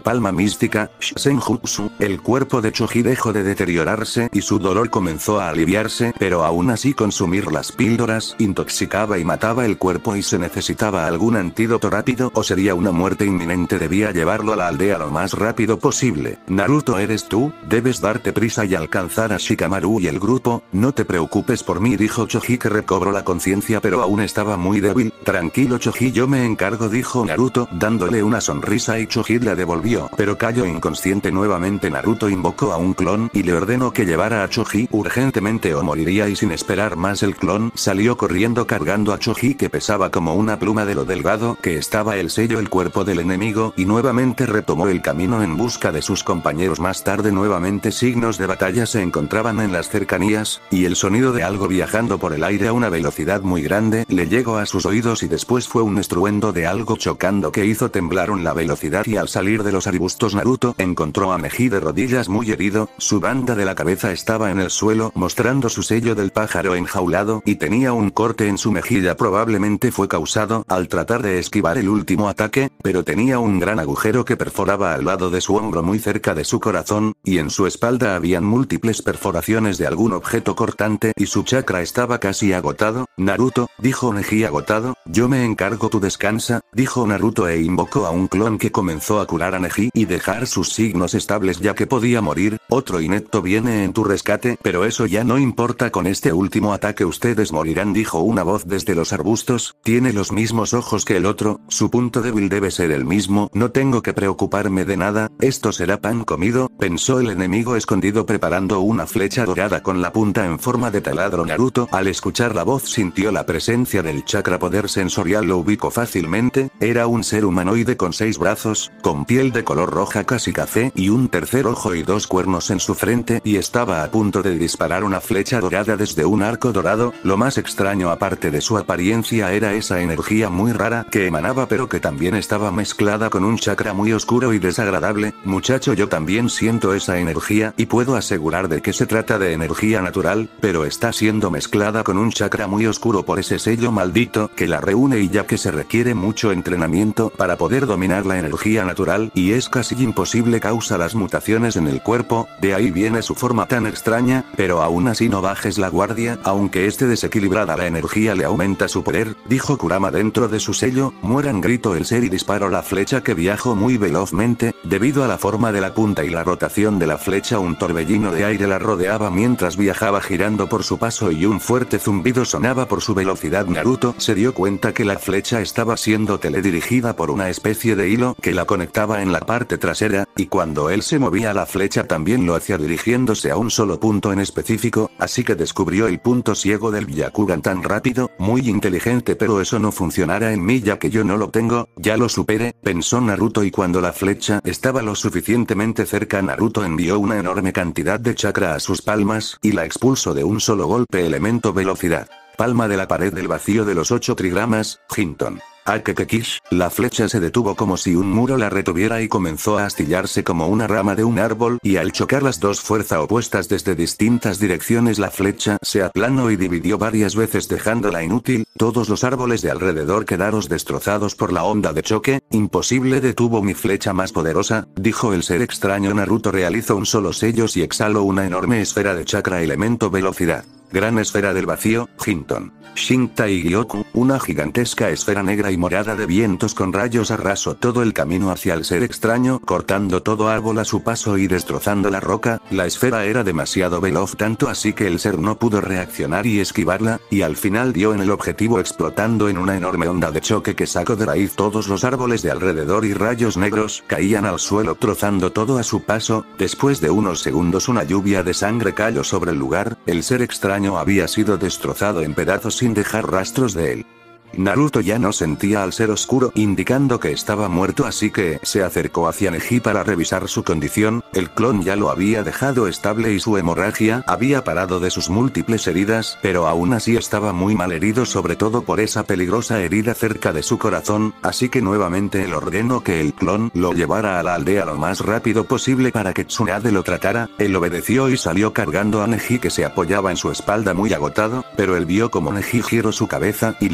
palma mística, Shisenjutsu, el cuerpo de Choji dejó de deteriorarse y su dolor comenzó a aliviarse, pero aún así consumir las píldoras intoxicaba y mataba el cuerpo y se necesitaba algún antídoto rápido o sería una muerte inminente. Debía llevarlo a la aldea lo más rápido posible. Naruto, ¿eres tú? Debes darte prisa y alcanzar a Shikamaru y el grupo. No te preocupes por mí, dijo Choji, que recobró la conciencia pero aún estaba muy débil. Tranquilo Choji, yo me encargo, dijo Naruto, dándole una sonrisa, y Choji la devolvió, pero cayó inconsciente nuevamente. Naruto invocó a un clon y le ordenó que llevara a Choji urgentemente o moriría, y sin esperar más el clon salió corriendo cargando a Choji, que pesaba como una pluma de lo delgado que estaba el sello, el cuerpo del enemigo, y nuevamente retomó el camino en busca de sus compañeros. Más tarde nuevamente signos de batalla se encontraban en las cercanías, y el sonido de algo viajando por el aire a una velocidad muy grande le llegó a sus oídos, y después fue un estruendo de algo chocando que hizo temblar la velocidad, y al salir de los arbustos Naruto encontró a Neji de rodillas muy herido, su banda de la cabeza estaba en el suelo mostrando su sello del pájaro enjaulado y tenía un corte en su mejilla, probablemente fue causado al tratar de esquivar el último ataque, pero tenía un gran agujero que perforaba al lado de su hombro muy cerca de su corazón, y en su espalda habían múltiples perforaciones de algún objeto cortante y su chakra estaba casi agotado. Naruto, dijo Neji agotado, yo me encargo, tú descansa, dijo Naruto e invocó a un clon que comenzó a curar a Neji y dejar sus signos estables ya que podía morir. Otro inepto viene en tu rescate, pero eso ya no importa, con este último ataque ustedes morirán, dijo una voz desde los arbustos. Tiene los mismos ojos que el otro, su punto débil debe ser el mismo, no tengo que preocuparme de nada, esto será pan comido, pensó el enemigo escondido preparando una flecha dorada con la punta en forma de taladro. Naruto, al escuchar la voz, sintió la presencia del chakra poder sensorial, lo ubicó fácilmente, era un ser humanoide con 6 brazos, con piel de color roja casi café y un tercer ojo y 2 cuernos en su frente, y estaba a punto de disparar una flecha dorada desde un arco dorado. Lo más extraño aparte de su apariencia era esa energía muy rara que emanaba, pero que también estaba mezclada con un chakra muy oscuro y desagradable. Muchacho, yo también siento esa energía y puedo asegurar de que se trata de energía natural, pero está siendo mezclada con un chakra muy oscuro por ese sello maldito que la reúne, y ya que se requiere mucho entrenamiento para poder dominar la energía natural y es casi imposible causa las mutaciones en el cuerpo, de ahí viene su forma tan extraña, pero aún así no bajes la guardia, aunque esté desequilibrada la energía le aumenta su poder, dijo Kurama dentro de su sello. Mueran, gritó el ser y disparó la flecha que viajó muy velozmente, debido a la forma de la punta y la rotación de la flecha un torbellino de aire la rodeaba mientras viajaba girando por su paso y un fuerte zumbido sonaba por su velocidad. Naruto se dio cuenta que la flecha estaba siendo teledirigida por una especie de hilo que la conectaba en la parte trasera, y cuando él se movía la flecha también lo hacía dirigiéndose a un solo punto en específico, así que descubrió el punto ciego del Byakugan tan rápido, muy inteligente, pero eso no funcionará en mí ya que yo no lo tengo, ya lo supere, pensó Naruto, y cuando la flecha estaba lo suficientemente cerca Naruto envió una enorme cantidad de chakra a sus palmas, y la expulsó de un solo golpe. Elemento velocidad. Palma de la pared del vacío de los 8 trigramas, Hinton. Akekekish, la flecha se detuvo como si un muro la retuviera y comenzó a astillarse como una rama de un árbol, y al chocar las dos fuerzas opuestas desde distintas direcciones la flecha se aplanó y dividió varias veces dejándola inútil. Todos los árboles de alrededor quedaron destrozados por la onda de choque. Imposible, detuvo mi flecha más poderosa, dijo el ser extraño. Naruto realizó un solo sello y exhaló una enorme esfera de chakra. Elemento velocidad. Gran esfera del vacío, Hinton. Shintai Gyoku, una gigantesca esfera negra y morada de vientos con rayos arrasó todo el camino hacia el ser extraño, cortando todo árbol a su paso y destrozando la roca. La esfera era demasiado veloz, tanto así que el ser no pudo reaccionar y esquivarla, y al final dio en el objetivo explotando en una enorme onda de choque que sacó de raíz todos los árboles de alrededor y rayos negros caían al suelo trozando todo a su paso. Después de unos segundos una lluvia de sangre cayó sobre el lugar, el ser extraño había sido destrozado en pedazos sin dejar rastros de él. Naruto ya no sentía al ser oscuro, indicando que estaba muerto, así que se acercó hacia Neji para revisar su condición. El clon ya lo había dejado estable y su hemorragia había parado de sus múltiples heridas, pero aún así estaba muy mal herido, sobre todo por esa peligrosa herida cerca de su corazón, así que nuevamente él ordenó que el clon lo llevara a la aldea lo más rápido posible para que Tsunade lo tratara. Él obedeció y salió cargando a Neji, que se apoyaba en su espalda muy agotado, pero él vio como Neji giró su cabeza y le dio un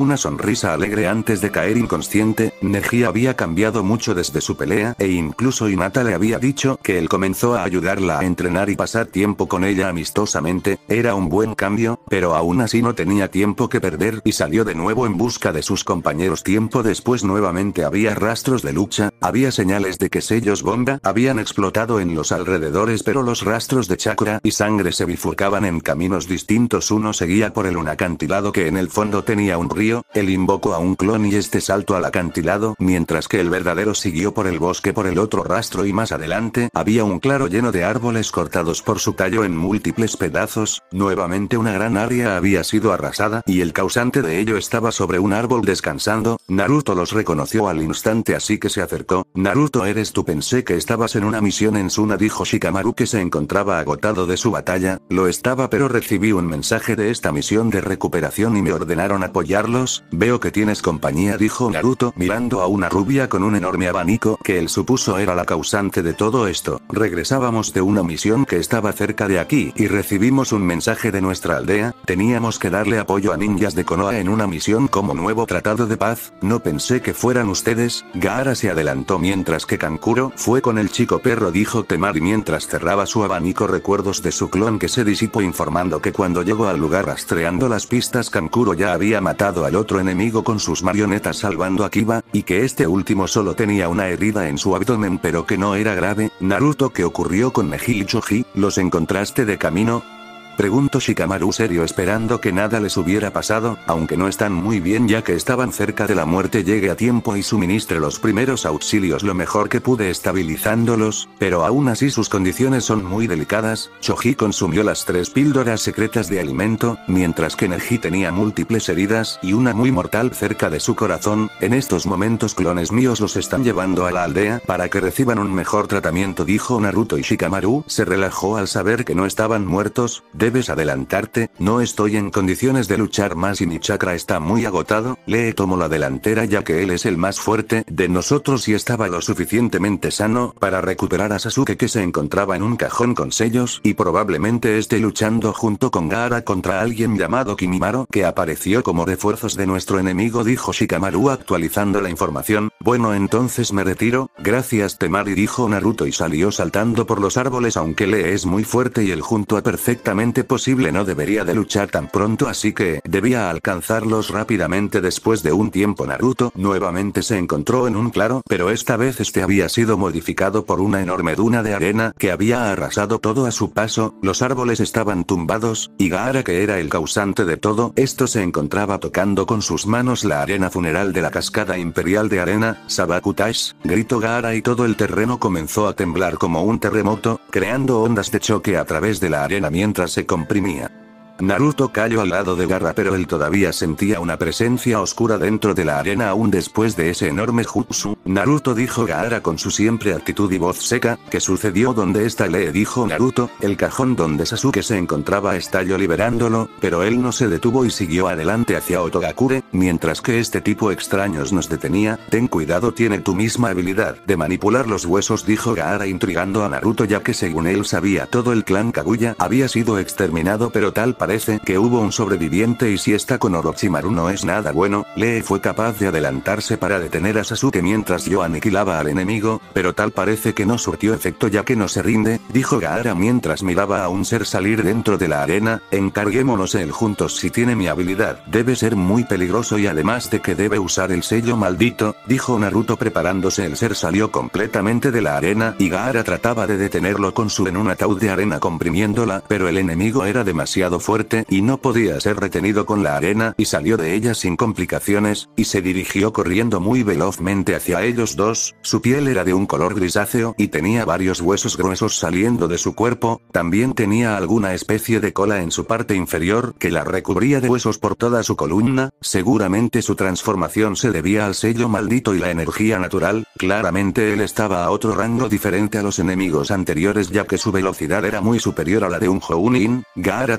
una sonrisa alegre antes de caer inconsciente. Neji había cambiado mucho desde su pelea, e incluso Hinata le había dicho que él comenzó a ayudarla a entrenar y pasar tiempo con ella amistosamente. Era un buen cambio, pero aún así no tenía tiempo que perder y salió de nuevo en busca de sus compañeros. Tiempo después nuevamente había rastros de lucha, había señales de que sellos bomba habían explotado en los alrededores, pero los rastros de chakra y sangre se bifurcaban en caminos distintos. Uno seguía por un acantilado que en el fondo tenía un río, él invocó a un clon y este saltó al acantilado, mientras que el verdadero siguió por el bosque por el otro rastro y más adelante había un claro lleno de árboles cortados por su tallo en múltiples pedazos. Nuevamente una gran área había sido arrasada y el causante de ello estaba sobre un árbol descansando. Naruto los reconoció al instante, así que se acercó. Naruto, ¿eres tú? Pensé que estabas en una misión en Suna, dijo Shikamaru, que se encontraba agotado de su batalla. Lo estaba, pero recibí un mensaje de esta misión de recuperación y me ordenaron apoyarlos. Veo que tienes compañía, dijo Naruto mirando a una rubia con un enorme abanico que él supuso era la causante de todo esto. Regresábamos de una misión que estaba cerca de aquí y recibimos un mensaje de nuestra aldea. Teníamos que darle apoyo a ninjas de Konoha en una misión como nuevo tratado de paz. No pensé que fueran ustedes. Gaara se adelantó mientras que Kankuro fue con el chico perro, dijo Temari mientras cerraba su abanico. Recuerdos de su clon que se disipó, informando que cuando llegó al lugar rastreando las pistas, Kankuro ya había matado al otro enemigo con sus marionetas salvando a Kiba, y que este último solo tenía una herida en su abdomen pero que no era grave. Naruto, ¿qué ocurrió con Neji y Choji? ¿Los encontraste de camino?, preguntó Shikamaru serio, esperando que nada les hubiera pasado. Aunque no están muy bien ya que estaban cerca de la muerte, llegué a tiempo y suministré los primeros auxilios lo mejor que pude estabilizándolos, pero aún así sus condiciones son muy delicadas. Choji consumió las 3 píldoras secretas de alimento, mientras que Neji tenía múltiples heridas y una muy mortal cerca de su corazón. En estos momentos clones míos los están llevando a la aldea para que reciban un mejor tratamiento, dijo Naruto, y Shikamaru se relajó al saber que no estaban muertos. Debes adelantarte, no estoy en condiciones de luchar más y mi chakra está muy agotado. Lee tomó la delantera ya que él es el más fuerte de nosotros y estaba lo suficientemente sano para recuperar a Sasuke, que se encontraba en un cajón con sellos y probablemente esté luchando junto con Gaara contra alguien llamado Kimimaro que apareció como refuerzos de nuestro enemigo, dijo Shikamaru actualizando la información. Bueno, entonces me retiro, gracias Temari, dijo Naruto y salió saltando por los árboles. Aunque Lee es muy fuerte y él junto a perfectamente posible, no debería de luchar tan pronto, así que debía alcanzarlos rápidamente. Después de un tiempo Naruto nuevamente se encontró en un claro, pero esta vez este había sido modificado por una enorme duna de arena que había arrasado todo a su paso. Los árboles estaban tumbados, y Gaara, que era el causante de todo esto, se encontraba tocando con sus manos la arena funeral de la cascada imperial de arena. Sabakutash, gritó Gaara y todo el terreno comenzó a temblar como un terremoto, creando ondas de choque a través de la arena mientras se comprimía. Naruto cayó al lado de Gaara, pero él todavía sentía una presencia oscura dentro de la arena aún después de ese enorme jutsu. Naruto, dijo Gaara con su siempre actitud y voz seca. ¿Qué sucedió? ¿Dónde está Lee?, dijo Naruto. El cajón donde Sasuke se encontraba estalló liberándolo, pero él no se detuvo y siguió adelante hacia Otogakure, mientras que este tipo extraños nos detenía. Ten cuidado, tiene tu misma habilidad de manipular los huesos, dijo Gaara intrigando a Naruto, ya que según él sabía todo el clan Kaguya había sido exterminado, pero tal parece que hubo un sobreviviente, y si está con Orochimaru no es nada bueno. Lee fue capaz de adelantarse para detener a Sasuke mientras yo aniquilaba al enemigo, pero tal parece que no surtió efecto ya que no se rinde, dijo Gaara mientras miraba a un ser salir dentro de la arena. Encarguémonos él juntos si tiene mi habilidad. Debe ser muy peligroso y además de que debe usar el sello maldito, dijo Naruto preparándose. El ser salió completamente de la arena y Gaara trataba de detenerlo con su en un ataúd de arena comprimiéndola, pero el enemigo era demasiado fuerte y no podía ser retenido con la arena, y salió de ella sin complicaciones, y se dirigió corriendo muy velozmente hacia ellos dos. Su piel era de un color grisáceo y tenía varios huesos gruesos saliendo de su cuerpo. También tenía alguna especie de cola en su parte inferior que la recubría de huesos por toda su columna. Seguramente su transformación se debía al sello maldito y la energía natural. Claramente él estaba a otro rango diferente a los enemigos anteriores ya que su velocidad era muy superior a la de un Jounin. Gaara trataba de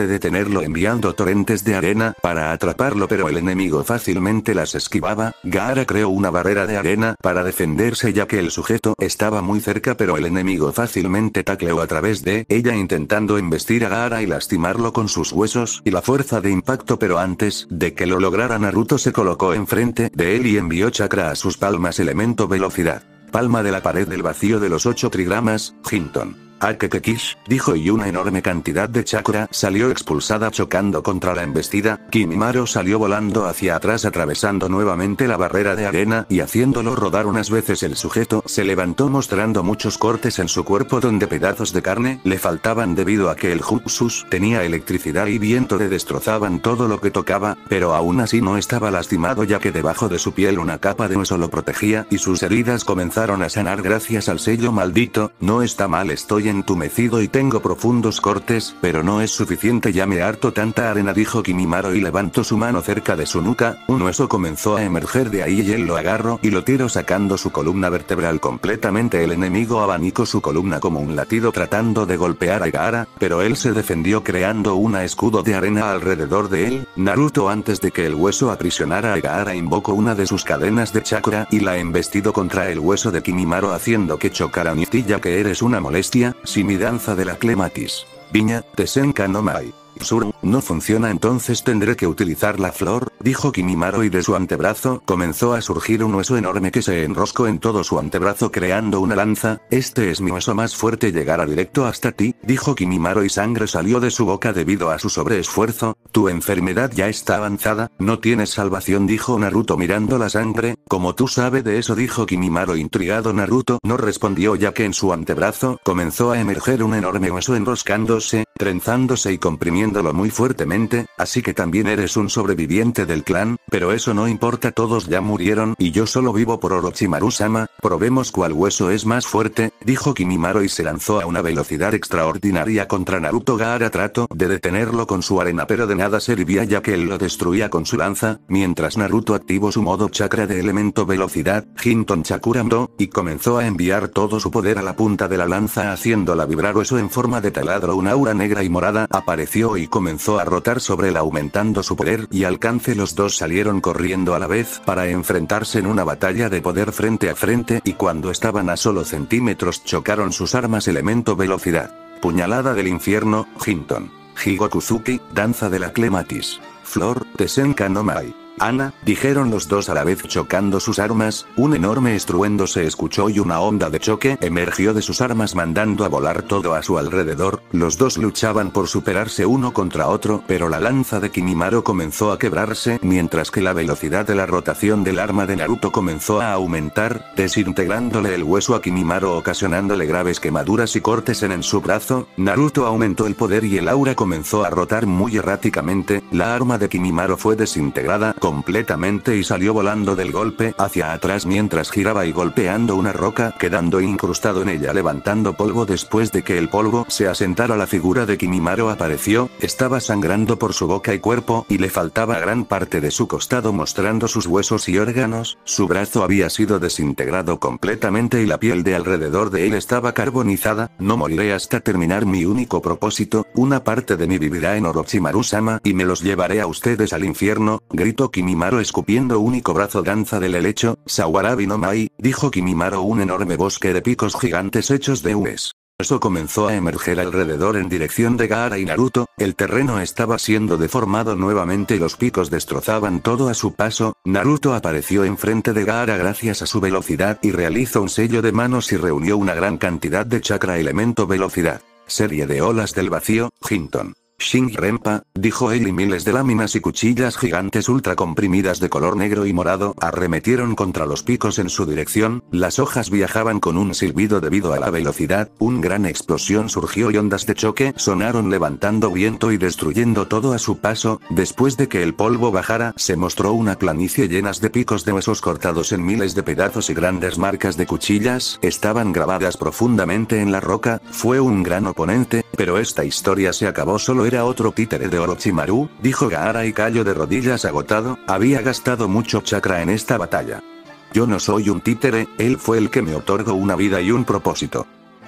de detenerlo enviando torrentes de arena para atraparlo, pero el enemigo fácilmente las esquivaba. Gaara creó una barrera de arena para defenderse ya que el sujeto estaba muy cerca, pero el enemigo fácilmente tacleó a través de ella intentando embestir a Gaara y lastimarlo con sus huesos y la fuerza de impacto, pero antes de que lo lograra Naruto se colocó enfrente de él y envió chakra a sus palmas elemento velocidad. Palma de la pared del vacío de los 8 trigramas, Hinton. Akekekish, dijo, y una enorme cantidad de chakra salió expulsada chocando contra la embestida. Kimimaro salió volando hacia atrás atravesando nuevamente la barrera de arena y haciéndolo rodar unas veces. El sujeto se levantó mostrando muchos cortes en su cuerpo donde pedazos de carne le faltaban debido a que el Jutsus tenía electricidad y viento que destrozaban todo lo que tocaba, pero aún así no estaba lastimado ya que debajo de su piel una capa de hueso lo protegía y sus heridas comenzaron a sanar gracias al sello maldito. No está mal, estoy entumecido y tengo profundos cortes, pero no es suficiente, ya me harto tanta arena, dijo Kimimaro y levantó su mano cerca de su nuca. Un hueso comenzó a emerger de ahí y él lo agarró y lo tiró sacando su columna vertebral completamente. El enemigo abanicó su columna como un latido tratando de golpear a Gaara, pero él se defendió creando un escudo de arena alrededor de él. Naruto, antes de que el hueso aprisionara a Gaara, invocó una de sus cadenas de chakra y la embestido contra el hueso de Kimimaro haciendo que chocara. Ni ya que eres una molestia. Si mi danza de la clematis, Viña, Tesenka no Mai, Sur, no funciona, entonces tendré que utilizar la flor, dijo Kimimaro, y de su antebrazo comenzó a surgir un hueso enorme que se enroscó en todo su antebrazo creando una lanza. Este es mi hueso más fuerte, llegará directo hasta ti, dijo Kimimaro, y sangre salió de su boca debido a su sobreesfuerzo. Tu enfermedad ya está avanzada, no tienes salvación, dijo Naruto mirando la sangre. ¿Cómo tú sabes de eso?, dijo Kimimaro intrigado. Naruto no respondió ya que en su antebrazo comenzó a emerger un enorme hueso enroscándose, trenzándose y comprimiéndolo muy fuertemente. Así que también eres un sobreviviente del clan, pero eso no importa, todos ya murieron y yo solo vivo por Orochimaru-sama. Probemos cuál hueso es más fuerte, dijo Kimimaro y se lanzó a una velocidad extraordinaria contra Naruto. Gaara trató de detenerlo con su arena, pero de nada servía ya que él lo destruía con su lanza, mientras Naruto activó su modo chakra de elemento velocidad, Hinton Chakuramdo, y comenzó a enviar todo su poder a la punta de la lanza haciéndola vibrar. Eso en forma de taladro, un aura negra y morada apareció y comenzó a rotar sobre él aumentando su poder y alcance. Los dos salieron corriendo a la vez para enfrentarse en una batalla de poder frente a frente, y cuando estaban a solo centímetros chocaron sus armas elemento velocidad. Puñalada del infierno, Hinton. Higokuzuki, danza de la clematis. Flor, Tesenka no Mai. Ana, dijeron los dos a la vez chocando sus armas. Un enorme estruendo se escuchó y una onda de choque emergió de sus armas mandando a volar todo a su alrededor. Los dos luchaban por superarse uno contra otro, pero la lanza de Kimimaro comenzó a quebrarse, mientras que la velocidad de la rotación del arma de Naruto comenzó a aumentar, desintegrándole el hueso a Kimimaro ocasionándole graves quemaduras y cortes en su brazo. Naruto aumentó el poder y el aura comenzó a rotar muy erráticamente. La arma de Kimimaro fue desintegrada completamente y salió volando del golpe hacia atrás mientras giraba y golpeando una roca, quedando incrustado en ella levantando polvo. Después de que el polvo se asentara, la figura de Kimimaro apareció. Estaba sangrando por su boca y cuerpo y le faltaba gran parte de su costado mostrando sus huesos y órganos. Su brazo había sido desintegrado completamente y la piel de alrededor de él estaba carbonizada. No moriré hasta terminar mi único propósito, una parte de mí vivirá en Orochimaru-sama y me los llevaré a ustedes al infierno, gritó Kimimaro escupiendo único brazo. Danza del helecho, Sawarabi no Mai, dijo Kimimaro. Un enorme bosque de picos gigantes hechos de hues. Eso comenzó a emerger alrededor en dirección de Gaara y Naruto. El terreno estaba siendo deformado nuevamente y los picos destrozaban todo a su paso. Naruto apareció enfrente de Gaara gracias a su velocidad y realizó un sello de manos y reunió una gran cantidad de chakra elemento velocidad. Serie de olas del vacío, Hinton. Shinji-Renpa, dijo él, y miles de láminas y cuchillas gigantes ultra comprimidas de color negro y morado arremetieron contra los picos en su dirección. Las hojas viajaban con un silbido debido a la velocidad. Una gran explosión surgió y ondas de choque sonaron levantando viento y destruyendo todo a su paso. Después de que el polvo bajara, se mostró una planicie llenas de picos de huesos cortados en miles de pedazos y grandes marcas de cuchillas estaban grabadas profundamente en la roca. Fue un gran oponente, pero esta historia se acabó. Solo era otro títere de Orochimaru, dijo Gaara y cayó de rodillas agotado. Había gastado mucho chakra en esta batalla. Yo no soy un títere, él fue el que me otorgó una vida y un propósito.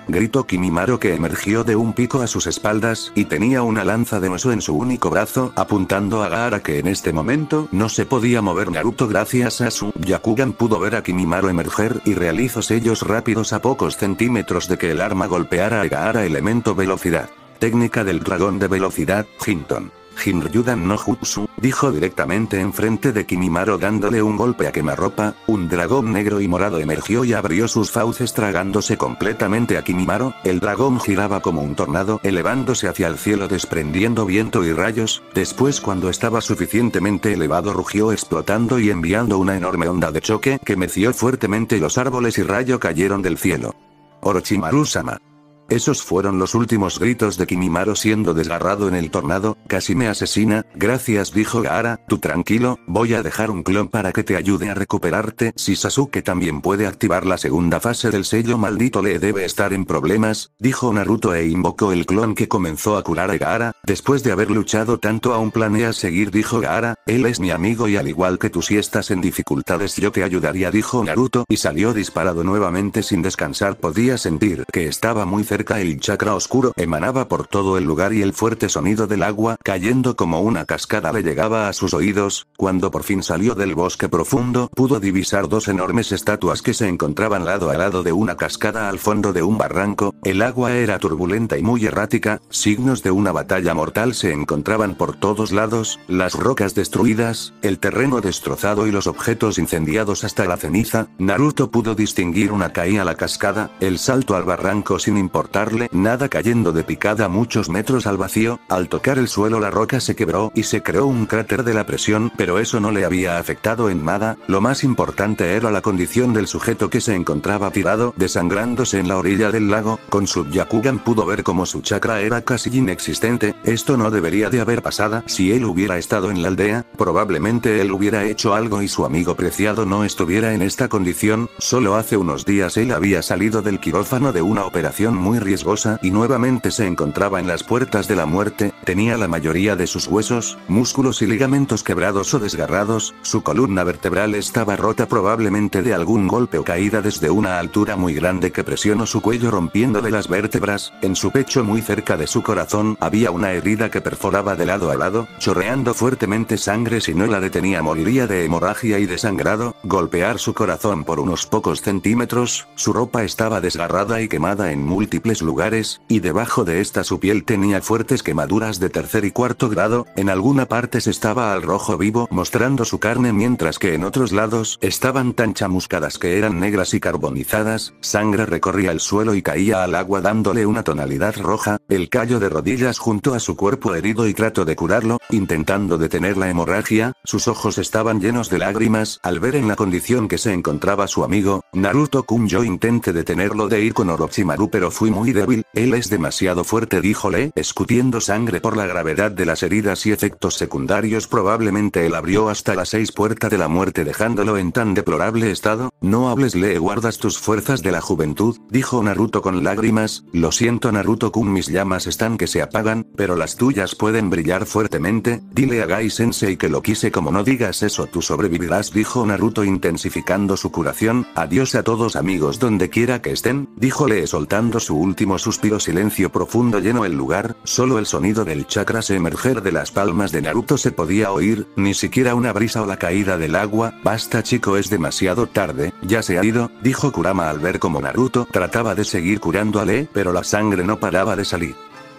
Gritó Kimimaro, que emergió de un pico a sus espaldas y tenía una lanza de hueso en su único brazo, apuntando a Gaara, que en este momento no se podía mover. Naruto, gracias a su Byakugan, pudo ver a Kimimaro emerger y realizó sellos rápidos a pocos centímetros de que el arma golpeara a Gaara. Elemento velocidad. Técnica del dragón de velocidad, Hinton. Jinryudan no Jutsu, dijo directamente enfrente de Kimimaro, dándole un golpe a quemarropa. Un dragón negro y morado emergió y abrió sus fauces, tragándose completamente a Kimimaro. El dragón giraba como un tornado, elevándose hacia el cielo, desprendiendo viento y rayos. Después, cuando estaba suficientemente elevado, rugió, explotando y enviando una enorme onda de choque que meció fuertemente los árboles, y rayo cayeron del cielo. Orochimaru-sama. Esos fueron los últimos gritos de Kimimaro siendo desgarrado en el tornado. Casi me asesina. Gracias, dijo Gaara. Tú tranquilo, voy a dejar un clon para que te ayude a recuperarte. Si Sasuke también puede activar la segunda fase del sello maldito, le debe estar en problemas, dijo Naruto, e invocó el clon, que comenzó a curar a Gaara. Después de haber luchado tanto, aún planeas seguir, dijo Gaara. Él es mi amigo y al igual que tú, si estás en dificultades yo te ayudaría, dijo Naruto, y salió disparado nuevamente sin descansar. Podía sentir que estaba muy cerca. El chakra oscuro emanaba por todo el lugar y el fuerte sonido del agua cayendo como una cascada le llegaba a sus oídos. Cuando por fin salió del bosque profundo, pudo divisar dos enormes estatuas que se encontraban lado a lado de una cascada al fondo de un barranco. El agua era turbulenta y muy errática, signos de una batalla mortal se encontraban por todos lados, las rocas destruidas, el terreno destrozado y los objetos incendiados hasta la ceniza. Naruto pudo distinguir una caída a la cascada, el salto al barranco sin importarle nada, cayendo de picada muchos metros al vacío. Al tocar el suelo, la roca se quebró y se creó un cráter de la presión, pero eso no le había afectado en nada. Lo más importante era la condición del sujeto, que se encontraba tirado, desangrándose en la orilla del lago. Con su Byakugan pudo ver cómo su chakra era casi inexistente. Esto no debería de haber pasado. Si él hubiera estado en la aldea, probablemente él hubiera hecho algo y su amigo preciado no estuviera en esta condición. Solo hace unos días él había salido del quirófano de una operación muy riesgosa y nuevamente se encontraba en las puertas de la muerte. Tenía la mayoría de sus huesos, músculos y ligamentos quebrados o desgarrados. Su columna vertebral estaba rota, probablemente de algún golpe o caída desde una altura muy grande que presionó su cuello, rompiéndole las vértebras. En su pecho, muy cerca de su corazón, había una herida que perforaba de lado a lado, chorreando fuertemente sangre. Si no la detenía, moriría de hemorragia y desangrado. Golpear su corazón por unos pocos centímetros. Su ropa estaba desgarrada y quemada en múltiples lugares, y debajo de esta su piel tenía fuertes quemaduras de tercer y cuarto grado. En alguna parte se estaba al rojo vivo, mostrando su carne, mientras que en otros lados estaban tan chamuscadas que eran negras y carbonizadas. Sangre recorría el suelo y caía al agua, dándole una tonalidad roja. El cayó de rodillas junto a su cuerpo herido y trató de curarlo, intentando detener la hemorragia. Sus ojos estaban llenos de lágrimas al ver en la condición que se encontraba su amigo. Naruto-kun, yo intenté detenerlo de ir con Orochimaru, pero fui muy débil. Él es demasiado fuerte, díjole, escupiendo sangre por la gravedad de las heridas y efectos secundarios. Probablemente él abrió hasta las 6 puertas de la muerte, dejándolo en tan deplorable estado. No hables, Lee, guardas tus fuerzas de la juventud, dijo Naruto con lágrimas. Lo siento, Naruto-kun, mis llamas están que se apagan, pero las tuyas pueden brillar fuertemente. Dile a Gai Sensei que lo quise. Como no digas eso, tú sobrevivirás, dijo Naruto, intensificando su curación. Adiós a todos, amigos, donde quiera que estén, dijo Lee, soltando su último suspiro. Silencio profundo llenó el lugar, solo el sonido del chakra se emerger de las palmas de Naruto se podía oír, ni siquiera una brisa o la caída del agua. Basta, chico, es demasiado tarde, ya se ha ido, dijo Kurama al ver cómo Naruto trataba de seguir curando a Lee, pero la sangre no paraba de salir.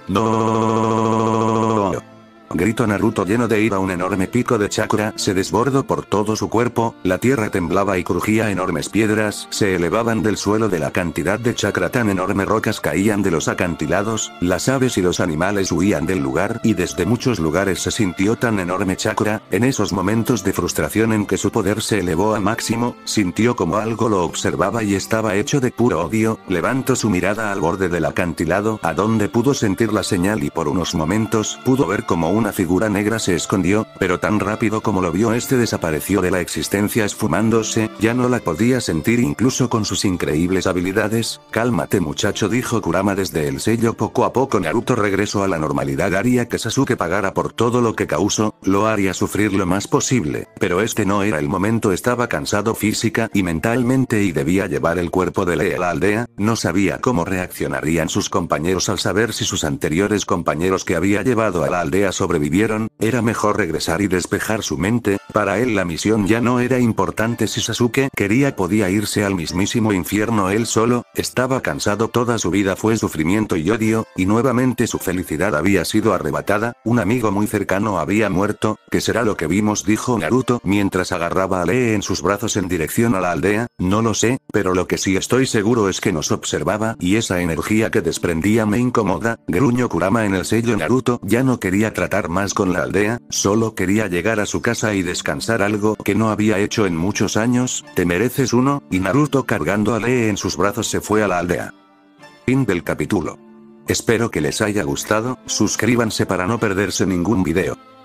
No. Gritó Naruto lleno de ira. Un enorme pico de chakra se desbordó por todo su cuerpo, la tierra temblaba y crujía, enormes piedras se elevaban del suelo de la cantidad de chakra tan enorme, rocas caían de los acantilados, las aves y los animales huían del lugar y desde muchos lugares se sintió tan enorme chakra. En esos momentos de frustración en que su poder se elevó a máximo, sintió como algo lo observaba y estaba hecho de puro odio. Levantó su mirada al borde del acantilado, a donde pudo sentir la señal y por unos momentos pudo ver como una figura negra se escondió. Pero tan rápido como lo vio este desapareció de la existencia esfumándose, ya no la podía sentir incluso con sus increíbles habilidades. Cálmate muchacho, dijo Kurama desde el sello. Poco a poco Naruto regresó a la normalidad. Haría que Sasuke pagara por todo lo que causó, lo haría sufrir lo más posible, pero este no era el momento. Estaba cansado física y mentalmente y debía llevar el cuerpo de Lee a la aldea. No sabía cómo reaccionarían sus compañeros al saber si sus anteriores compañeros que había llevado a la aldea sobrevivieron. Era mejor regresar y despejar su mente. Para él la misión ya no era importante. Si Sasuke quería podía irse al mismísimo infierno él solo. Estaba cansado, toda su vida fue sufrimiento y odio, y nuevamente su felicidad había sido arrebatada. Un amigo muy cercano había muerto. ¿Qué será lo que vimos?, dijo Naruto mientras agarraba a Lee en sus brazos en dirección a la aldea. No lo sé, pero lo que sí estoy seguro es que nos observaba y esa energía que desprendía me incomoda, gruñó Kurama en el sello. Naruto ya no quería tratar más con la aldea, solo quería llegar a su casa y descansar, algo que no había hecho en muchos años. Te mereces uno, y Naruto cargando a Lee en sus brazos se fue a la aldea. Fin del capítulo. Espero que les haya gustado, suscríbanse para no perderse ningún video.